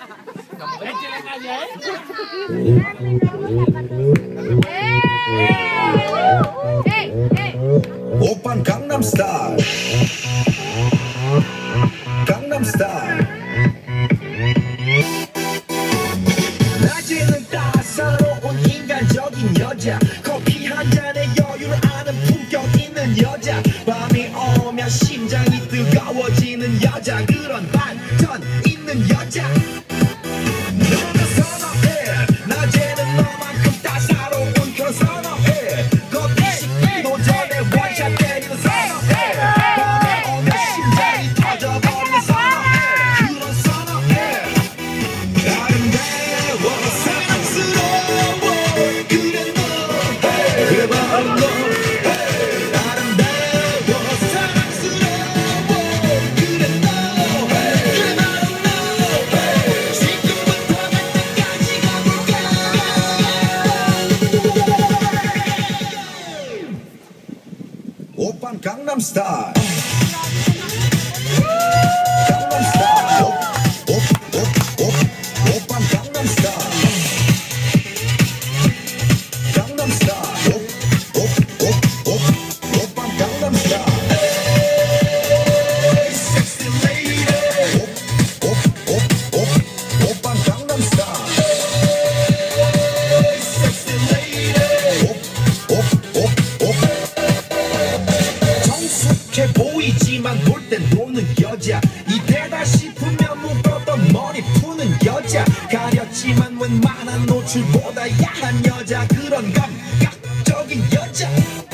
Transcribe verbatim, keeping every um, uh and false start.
오빤 강남스타일 강남스타일 낮에는 따사로운 인간적인 여자 커피 한 잔에 여유를 아는 품격 있는 여자 밤이 오면 심장이 뜨거워지는 여자 그런 반전 있는 여자 너는 선호해 낮에는 너만큼 따사로운 그런 선호해 커피 식기도 전에 원샷 때리는 선호해 밤에 오면 심장이 터져버리는 선호해 그런 선호해 아름다워 사랑스러워 그래 너 그래 바로 너 아름다워 사랑스러워 그래 너 그래 바로 너 지금부터 갈 때까지 가볼까 오빤 강남스타일 강남스타일 오빤 강남스타일 강남스타일 오빤 강남스타일 섹시 레이디 오빤 강남스타일 섹시 레이디 정숙해 보이지만 놀 땐 노는 여자 이때다 싶으면 묶었던 머리 푸는 여자 가렸지만 웬만한 노출보다 야한 여자 그런 감각적인 여자